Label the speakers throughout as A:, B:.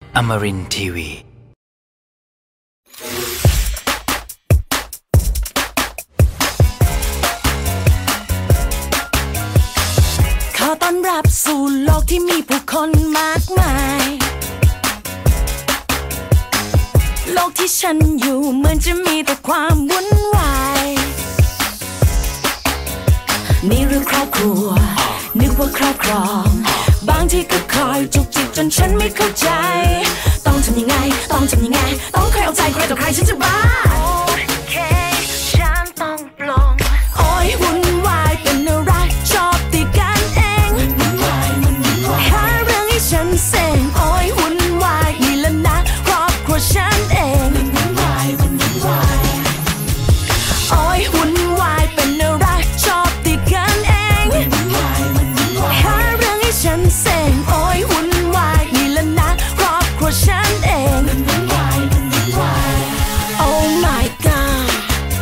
A: Amarin Tiwi
B: ขอต้อนรับสู่โลกที่มีผู้คนมากมายโลกที่ฉันอยู่เหมือนจะมีแต่ความวุ่นวายนี่เรื่องครอบครัวนึกว่าครอบครองบางทีก็คอยจุกจิกจนฉันไม่เข้าใจต้องทำยังไงต้องทำยังไงต้องใครเอาใจใครต่อใครฉันจะบ้าโอเคฉันต้องปลงโอ้ยวุ่นวายเป็นอะไรชอบตีกันเองหาเรื่องให้ฉันเซ็งโอ้ยวุ่นวายนี่แหละนะครอบครัวฉันเองโอ้ยวุ่นวายเป็นอะไรชอบตีกันเองหาเรื่องให้ฉันเซ็งโอ้ยวุ่นวายนี่แหละนะครอบครัวฉันเอง Oh my god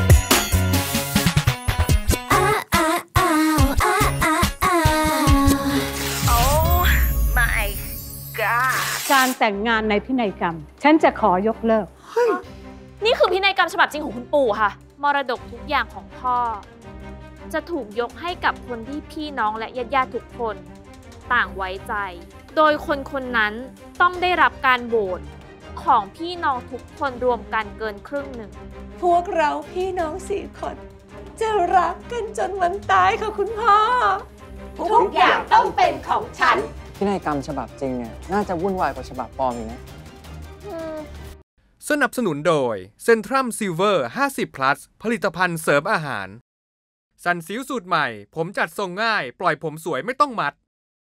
B: Oh my god
C: การแต่งงานในพินัยกรรมฉันจะขอยกเลิก
D: นี่คือพินัยกรรมฉบับจริงของคุณปู่ค่ะมรดกทุกอย่างของพ่อจะถูกยกให้กับคนที่พี่น้องและญาติๆทุกคนต่างไว้ใจโดยคนคนนั้นต้องได้รับการโหวตของพี่น้องทุกคนรวมกันเกินครึ่งหนึ่ง
B: พวกเราพี่น้อง4 คนจะรักกันจนวันตายค่ะคุณพ่อ
E: ทุกอย่างต้องเป็นของฉัน
F: พินัยกรรมฉบับจริงเนี่ยน่าจะวุ่นวายกว่าฉบับปลอมอีกนะ
G: สนับสนุนโดยเซ็นทรัมซิลเวอร์50 plus ผลิตภัณฑ์เสริมอาหารสันซิลสูตรใหม่ผมจัดทรงง่ายปล่อยผมสวยไม่ต้องมัด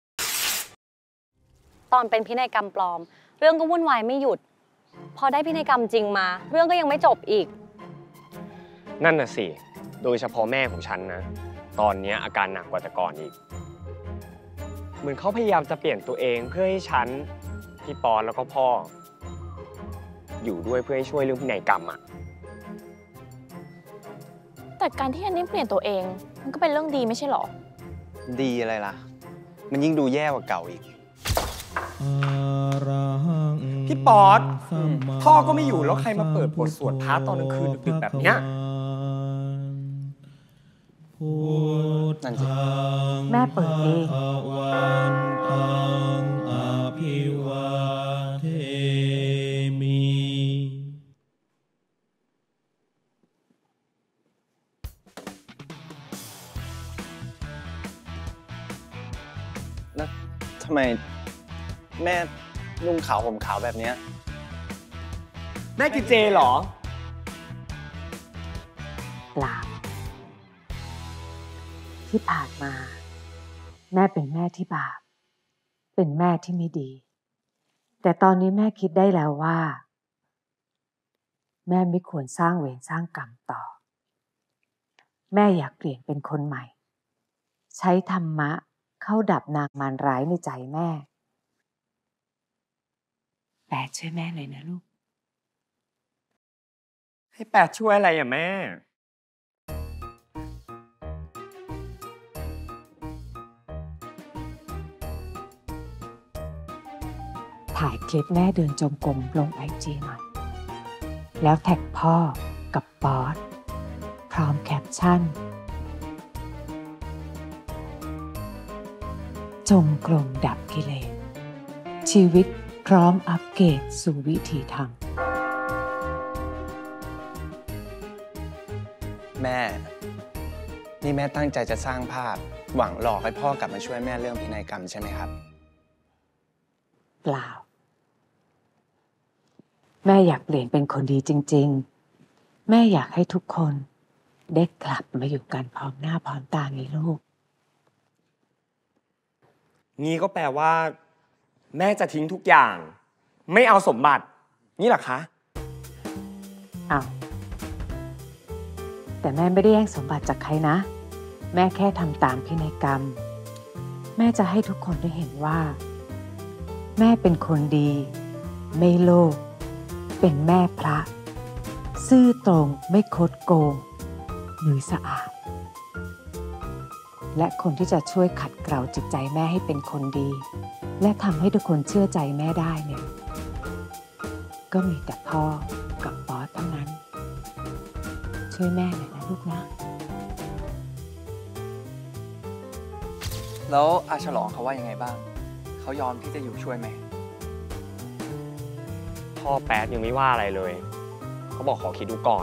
H: ตอนเป็นพินัยกรรมปลอมเรื่องก็วุ่นวายไม่หยุดพอได้พินัยกรรมจริงมาเรื่องก็ยังไม่จบอีก
I: นั่นน่ะสิโดยเฉพาะแม่ของฉันนะตอนนี้อาการหนักกว่าแต่ก่อนอีกเหมือนเขาพยายามจะเปลี่ยนตัวเองเพื่อให้ฉันพี่ปอนแล้วก็พ่ออยู่ด้วยเพื่อให้ช่วยเรื่องพินัยกรรมอะ
D: แต่การที่อันนี้เปลี่ยนตัวเองมันก็เป็นเรื่องดีไม่ใช่หรอ
F: ดีอะไรล่ะมันยิ่งดูแย่กว่าเก่าอีก
I: พี่ป๊อดพ่อก็ไม่อยู่แล้วใครมาเปิดบทสวดพระตอนกลางคืนดึกๆแบบเนี้ย
F: นั่นสิ
C: แม่เปิดเอง
F: แล้วทำไมแม่นุ่งขาวห่มขาวแบบนี้
I: แม่กินเจเหรอ
C: เปล่าที่ผ่านมาแม่เป็นแม่ที่บาปเป็นแม่ที่ไม่ดีแต่ตอนนี้แม่คิดได้แล้วว่าแม่ไม่ควรสร้างเวรสร้างกรรมต่อแม่อยากเปลี่ยนเป็นคนใหม่ใช้ธรรมะเข้าดับนางมารร้ายในใจแม่แปดช่วยแม่หน่อยนะลูก
I: ให้แปดช่วยอะไรอ่ะแม่
C: ถ่ายคลิปแม่เดินจงกรมลงIG หน่อยแล้วแท็กพ่อกับป๊อดพร้อมแคปชั่นจงกรมดับกิเลสชีวิตพร้อมอัปเกรดสู่วิถีธรรม
F: แม่นี่แม่ตั้งใจจะสร้างภาพหวังหลอกให้พ่อกลับมาช่วยแม่เรื่องพินัยกรรมใช่ไหมครับ
C: เปล่าแม่อยากเปลี่ยนเป็นคนดีจริงๆแม่อยากให้ทุกคนได้กลับมาอยู่กันพร้อมหน้าพร้อมตาไงลูก
I: นี่ก็แปลว่าแม่จะทิ้งทุกอย่างไม่เอาสมบัตินี่หรอคะ
C: อ้าวแต่แม่ไม่ได้แย่งสมบัติจากใครนะแม่แค่ทำตามพินัยกรรมแม่จะให้ทุกคนได้เห็นว่าแม่เป็นคนดีไม่โลภเป็นแม่พระซื่อตรงไม่คดโกงมือสะอาดและคนที่จะช่วยขัดเกลาจิตใจแม่ให้เป็นคนดีและทำให้ทุกคนเชื่อใจแม่ได้เนี่ยก็มีแต่พ่อกับบอสเท่านั้น ช่วยแม่หน่อยนะลูกนะ
A: แล้วอาฉลองเขาว่ายังไงบ้าง เขายอมที่จะอยู่ช่วยไหม
I: พ่อแป๊ดยังไม่ว่าอะไรเลย เขาบอกขอคิดดูก่อน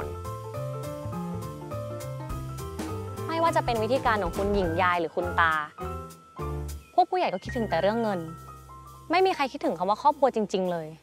H: ไม่ว่าจะเป็นวิธีการของคุณหญิงยายหรือคุณตา พวกผู้ใหญ่ก็คิดถึงแต่เรื่องเงิน ไม่มีใครคิดถึงคำว่าครอบครัวจริงๆเลย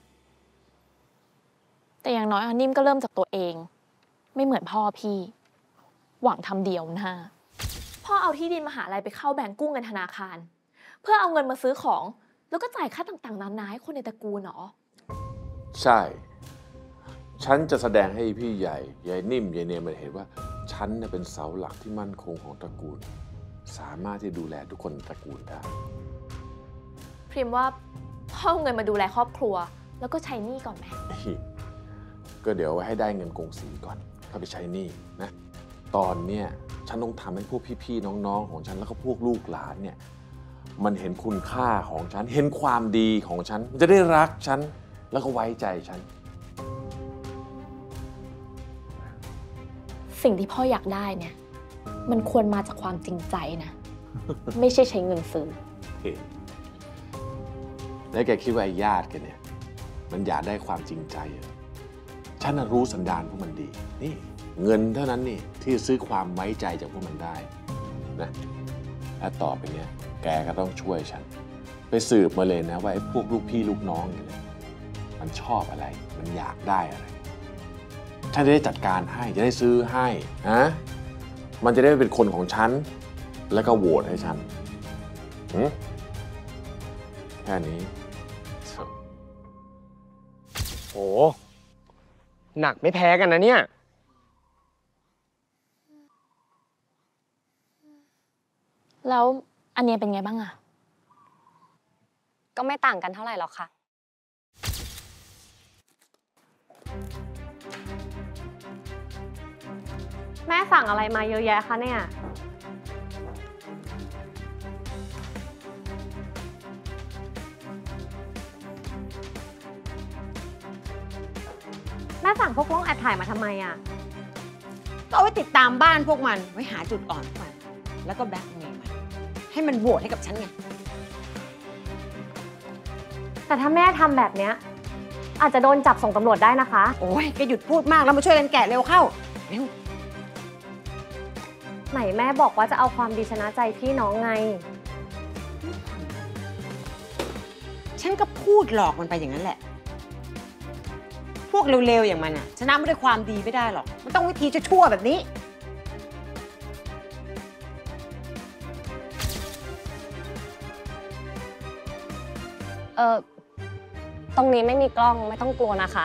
D: แต่อย่างน้อยอันนิ่มก็เริ่มจากตัวเอง ไม่เหมือนพ่อพี่ หวังทำเดียวหน้าพ่อเอาที่ดินมหาลัยไปเข้าแบงก์กู้เงินธนาคาร เพื่อเอาเงินมาซื้อของ แล้วก็จ่ายค่าต่างๆนานาให้คนในตระกูลเหรอ
J: ใช่ ฉันจะแสดงให้พี่ใหญ่ยายนิ่มยายเนียมมันเห็นว่าฉันเป็นเสาหลักที่มั่นคงของตระกูล สามารถที่ดูแลทุกคนในตระกูลได้
D: พริมว่าพ่อเอาเงินมาดูแลครอบครัว แล้วก็ใช้หนี้ก่อนไหม
J: ก็เดี๋ยวไว้ให้ได้เงินกงสีก่อนเข้าไปใช้หนี้นะ ตอนเนี้ยฉันต้องทำให้พวกพี่ๆน้องๆของฉันแล้วก็พวกลูกหลานเนี่ยมันเห็นคุณค่าของฉันเห็นความดีของฉันมันจะได้รักฉันแล้วก็ไว้ใจฉัน
D: สิ่งที่พ่ออยากได้เนี่ย มันควรมาจากความจริงใจนะ ไม่ใช่ใช้เงินซื้อ
J: แล้วแกคิดว่าไอ้ญาติแกเนี่ยมันอยากได้ความจริงใจเหรอฉันรู้สันดานพวกมันดีนี่เงินเท่านั้นนี่ที่ซื้อความไว้ใจจากพวกมันได้นะและต่อไปเนี้ยแกก็ต้องช่วยฉันไปสืบมาเลยนะว่าไอ้พวกลูกพี่ลูกน้องเนี่ยมันชอบอะไรมันอยากได้อะไรฉันจะได้จัดการให้จะได้ซื้อให้นะมันจะได้เป็นคนของฉันแล้วก็โหวตให้ฉันแค่นี้
I: โอ้หนักไม่แพ้กันนะเนี่ย
D: แล้วอันเนี้ยเป็นไงบ้างอะ
H: ก็ไม่ต่างกันเท่าไหร่หรอกค่ะ แม่สั่งอะไรมาเยอะแยะคะเนี่ยแม่สั่งพวกกล้องแอบถ่ายมาทำไมอ่ะ
E: ก็เอาไว้ติดตามบ้านพวกมันไว้หาจุดอ่อนของมันแล้วก็แบล็กเมย์มันให้มันโหวตให้กับฉันไง
H: แต่ถ้าแม่ทำแบบเนี้ยอาจจะโดนจับส่งตำรวจได้นะคะ
E: โอ้ยแกหยุดพูดมากแล้วมาช่วยกันแกะเร็วเข้าเร็ว
H: ไหนแม่บอกว่าจะเอาความดีชนะใจพี่น้องไง
E: ฉันก็พูดหลอกมันไปอย่างนั้นแหละ พวกเร็วๆอย่างมันอะชนะไม่ด้วยความดีไม่ได้หรอกมันต้องวิธีชั่วๆแบบนี้
H: ตรงนี้ไม่มีกล้องไม่ต้องกลัวนะคะ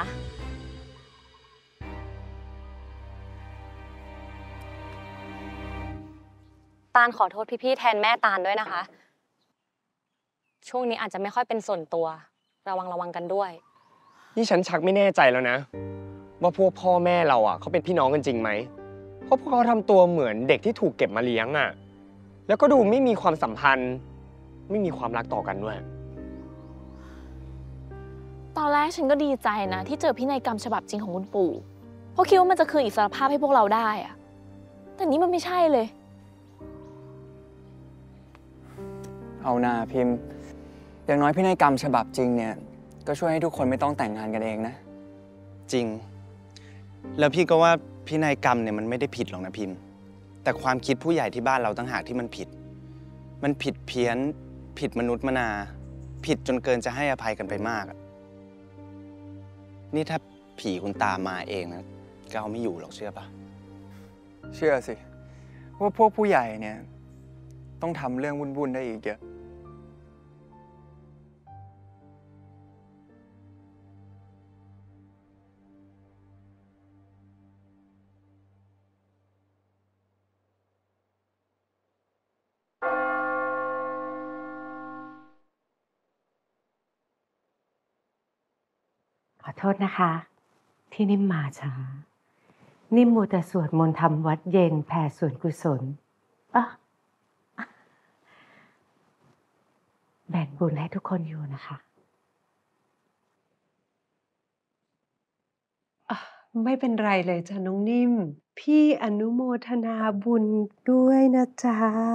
H: ตาลขอโทษพี่ๆแทนแม่ตาลด้วยนะคะ ช่วงนี้อาจจะไม่ค่อยเป็นส่วนตัว ระวังกันด้วย
I: นี่ฉันชักไม่แน่ใจแล้วนะ ว่าพวกพ่อแม่เราอ่ะเขาเป็นพี่น้องกันจริงไหมเพราะพวกเขาทำตัวเหมือนเด็กที่ถูกเก็บมาเลี้ยงอ่ะแล้วก็ดูไม่มีความสัมพันธ์ไม่มีความรักต่อกันด้วย
D: ตอนแรกฉันก็ดีใจนะที่เจอพินัยกรรมฉบับจริงของคุณปู่เพราะคิดว่ามันจะคืนอิสรภาพให้พวกเราได้อะแต่นี้มันไม่ใช่เลย
A: เอานาพิมพ์อย่างน้อยพินัยกรรมฉบับจริงเนี่ยก็ช่วยให้ทุกคนไม่ต้องแต่งงานกันเองนะ
F: จริง แล้วพี่ก็ว่าพินัยกรรมเนี่ยมันไม่ได้ผิดหรอกนะพิมพ์ แต่ความคิดผู้ใหญ่ที่บ้านเราต่างหากที่มันผิด มันผิดเพี้ยนผิดมนุษย์มนา ผิดจนเกินจะให้อภัยกันไปมากนี่ถ้าผีคุณตามาเองนะก็เอาไม่อยู่หรอกเชื่อปะ
A: เชื่อสิว่าพวกผู้ใหญ่เนี่ยต้องทำเรื่องวุ่นๆได้อีกเยอะ
C: ขอโทษนะคะ ที่นิ่มมาช้า นิ่มมัวแต่สวดมนต์ทำวัดเย็นแผ่ส่วนกุศลแบ่งบุญให้ทุกคนอยู่นะคะ
K: ไม่เป็นไรเลยจ้ะน้องนิ่ม พี่อนุโมทนาบุญด้วยนะจ๊ะ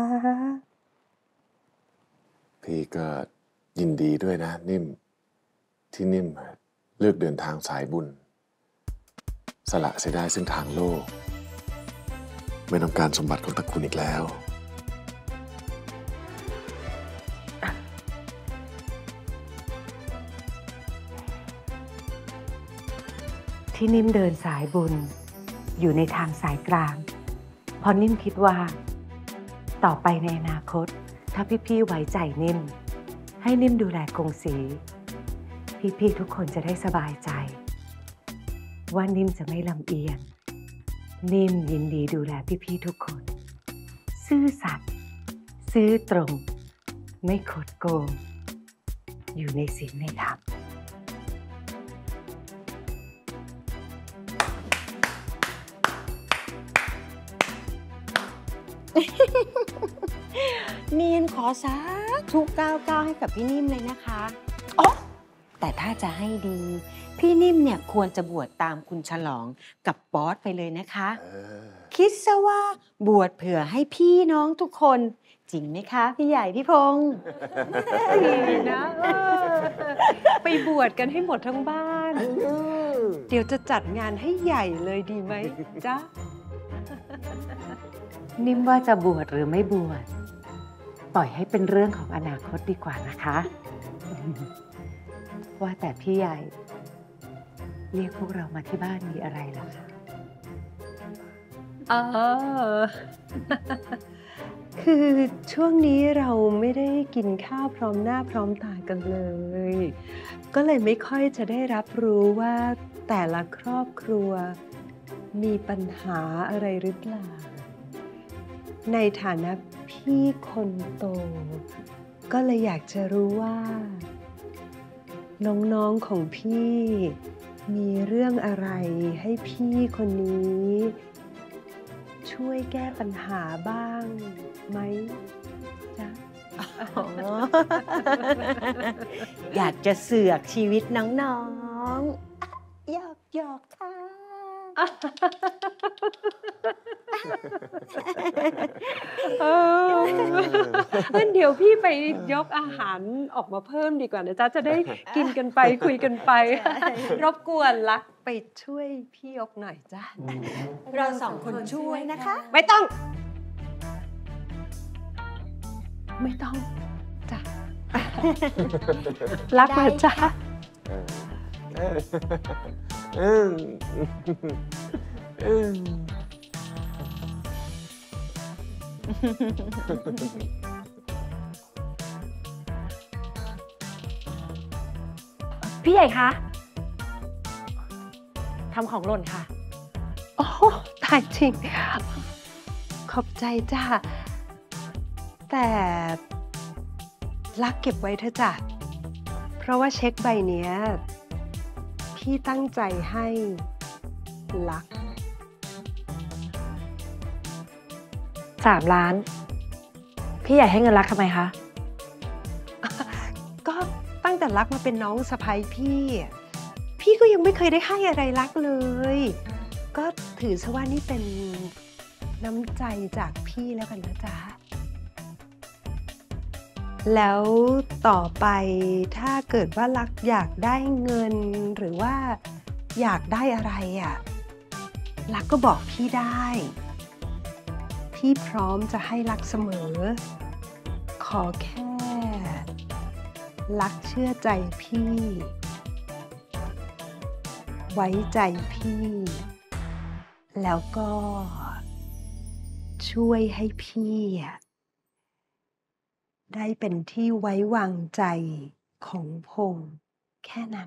J: พี่ก็ยินดีด้วยนะนิ่ม ที่นิ่มเลือกเดินทางสายบุญ สละเสียได้ซึ่งทางโลก ไม่ต้องการสมบัติของตระกูลอีกแล้ว
C: ที่นิ่มเดินสายบุญอยู่ในทางสายกลางเพราะนิ่มคิดว่าต่อไปในอนาคตถ้าพี่ๆไว้ใจนิ่มให้นิ่มดูแลกงสีพี่ๆทุกคนจะได้สบายใจว่านิ่มจะไม่ลำเอียงนิ่มยินดีดูแลพี่ๆทุกคนซื่อสัตย์ซื่อตรงไม่คดโกงอยู่ในศีลในธรรม
E: เนียนขอสาธุ99ให้กับพี่นิ่มเลยนะคะอ๋อแต่ถ้าจะให้ดี พี่นิ่มเนี่ยควรจะบวชตามคุณฉลองกับบอสไปเลยนะคะ คิดซะว่าบวชเผื่อให้พี่น้องทุกคน จริงไหมคะ พี่ใหญ่พี่พงษ์
K: ดีนะไปบวชกันให้หมดทั้งบ้าน เดี๋ยวจะจัดงานให้ใหญ่เลยดีไหมจ๊ะ
C: นิ่มว่าจะบวชหรือไม่บวชปล่อยให้เป็นเรื่องของอนาคตดีกว่านะคะ ว่าแต่พี่ใหญ่เรียกพวกเรามาที่บ้านมีอะไรเหรอคะ
K: คือช่วงนี้เราไม่ได้กินข้าวพร้อมหน้าพร้อมตากันเลย ก็เลยไม่ค่อยจะได้รับรู้ว่าแต่ละครอบครัวมีปัญหาอะไรหรือเปล่า ในฐานะพี่คนโต ก็เลยอยากจะรู้ว่า น้องๆของพี่มีเรื่องอะไรให้พี่คนนี้ช่วยแก้ปัญหาบ้างไหมจ๊ะ
E: อยากจะเสือกชีวิตน้องๆหยอกค่ะ
K: งั้นเดี๋ยวพี่ไปยกอาหารออกมาเพิ่มดีกว่านะจ๊ะ จะได้กินกันไปคุยกันไป รบกวนลักไปช่วยพี่ยกหน่อยจ้ะ
E: เราสองคนช่วยนะคะ
K: ไม่ต้อง ไม่ต้องจ้ะ รักมาจ้ะ
H: พี่ใหญ่คะทำของหล่นค่ะ
K: โอ้ตายจริง ขอบใจจ้ะ แต่รักเก็บไว้เถอะจ้ะ เพราะว่าเช็คใบเนี้ยพี่ตั้งใจให้รัก
H: 3 ล้าน พี่ใหญ่ให้เงินรักทำไมคะ
K: ก็ตั้งแต่รักมาเป็นน้องสะใภ้พี่อะพี่ก็ยังไม่เคยได้ให้อะไรรักเลย ก็ถือซะว่านี่เป็นน้ำใจจากพี่แล้วกันนะจ๊ะ แล้วต่อไปถ้าเกิดว่ารักอยากได้เงินหรือว่าอยากได้อะไรอ่ะรักก็บอกพี่ได้ พี่พร้อมจะให้รักเสมอ ขอแค่รักเชื่อใจพี่ ไว้ใจพี่ แล้วก็ช่วยให้พี่อะได้เป็นที่ไว้วางใจของพงษ์แค่นั้น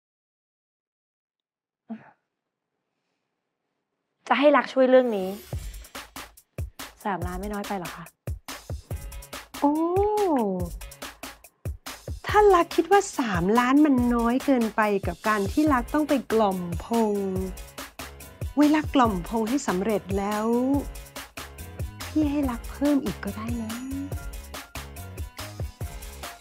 H: จะให้รักช่วยเรื่องนี้ 3 ล้านไม่น้อยไปหรอคะ
K: โอ้ ถ้ารักคิดว่า3 ล้านมันน้อยเกินไปกับการที่รักต้องไปกล่อมพงษ์เวลากล่อมพงษ์ให้สำเร็จแล้ว พี่ให้รักเพิ่มอีกก็ได้นะ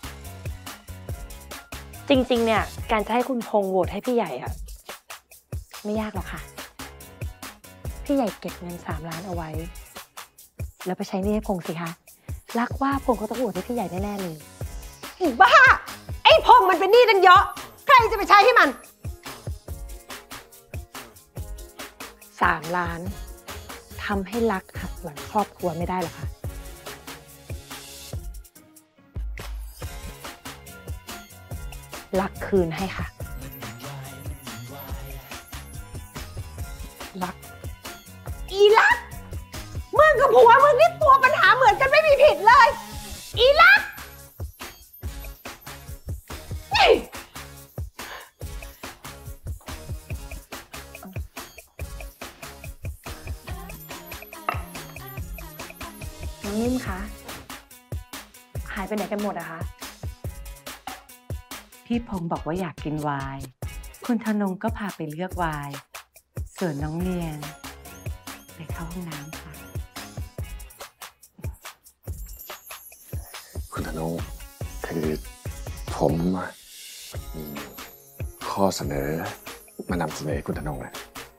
H: จริงๆ เนี่ย การจะให้คุณพงษ์โหวตให้พี่ใหญ่อะ
L: ไม่ยากหรอกค่ะ พี่ใหญ่เก็บเงิน3 ล้านเอาไว้ แล้วไปใช้หนี้ให้พงษ์สิคะรักว่าพงษ์เขาต้องอวดให้พี่ใหญ่แน่ๆเลย
K: บ้า ไอ้พงมันเป็นหนี้ตั้งเยอะ ใครจะไปใช้ให้มัน
L: 3 ล้านทำให้รักหักหลังครอบครัวไม่ได้หรอคะรักคืนให้ค่ะรัก
K: อีลักมึงกับผัวมึงนี่ตัวปัญหาเหมือนกันไม่มีผิดเลย อีลัก
L: น้องนิ่มคะหายไปไหนกันหมดอะคะ
C: พี่พงษ์บอกว่าอยากกินไวน์คุณธนงก็พาไปเลือกไวน์ส่วนน้องเนียนไปเข้าห้องน้ำค่ะ
J: คุณธนงคือผมมีข้อเสนอมานำเสนอคุณธนงนะ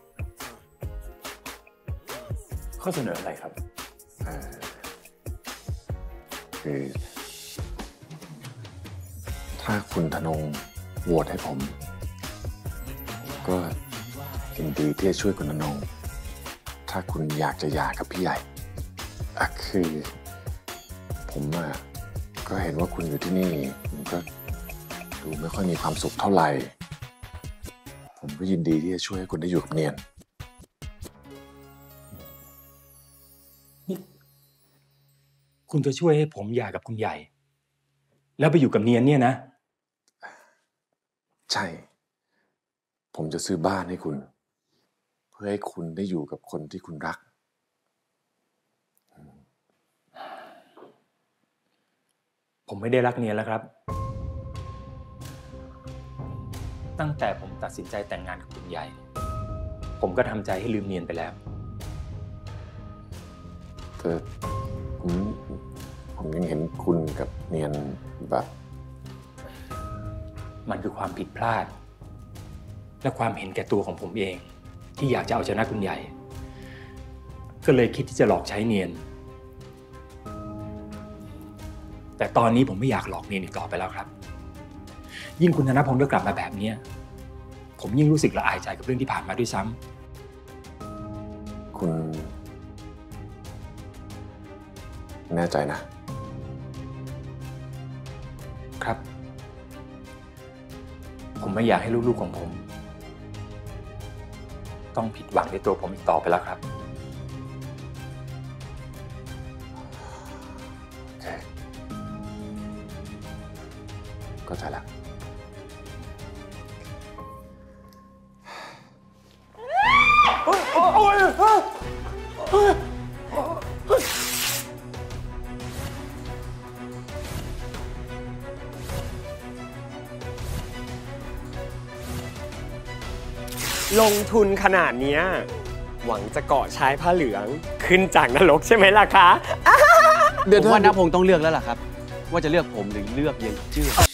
M: ข้อเสนออะไรครับ
J: คือถ้าคุณธนงโหวตให้ผมก็ยินดีที่จะช่วยคุณธนงถ้าคุณอยากจะหย่ากับพี่ใหญ่คือผมก็เห็นว่าคุณอยู่ที่นี่มันก็ดูไม่ค่อยมีความสุขเท่าไหร่ผมก็ยินดีที่จะช่วยให้คุณได้อยู่กับเนียน
M: คุณจะช่วยให้ผมหย่ากับคุณใหญ่ แล้วไปอยู่กับเนียนเนี่ยนะ
J: ใช่ ผมจะซื้อบ้านให้คุณ เพื่อให้คุณได้อยู่กับคนที่คุณรัก
M: ผมไม่ได้รักเนียนแล้วครับ ตั้งแต่ผมตัดสินใจแต่งงานกับคุณใหญ่ ผมก็ทำใจให้ลืมเนียนไปแล้ว
J: แต่ผมยังเห็นคุณกับเนียนแบบ
M: มันคือความผิดพลาด และความเห็นแก่ตัวของผมเอง ที่อยากจะเอาชนะคุณใหญ่ ก็เลยคิดที่จะหลอกใช้เนียน แต่ตอนนี้ผมไม่อยากหลอกเนียนอีกต่อไปแล้วครับ ยิ่งคุณธนพงศ์ได้กลับมาแบบนี้ผมยิ่งรู้สึกละอายใจกับเรื่องที่ผ่านมาด้วยซ้ำ
J: คุณแน่ใจนะ
M: ครับ ผมไม่อยากให้ลูกๆของผมต้องผิดหวังในตัวผมอีกต่อไปแล้วครับ
J: โอเคเข้าใจแล้ว
I: ลงทุนขนาดนี้หวังจะเกาะชายผ้าเหลืองขึ้นจากนรกใช่ไหมล่ะคะ
F: ผมว่าณพงษ์ต้องเลือกแล้วล่ะครับ ว่าจะเลือกผมหรือเลือกเย็นจื้อ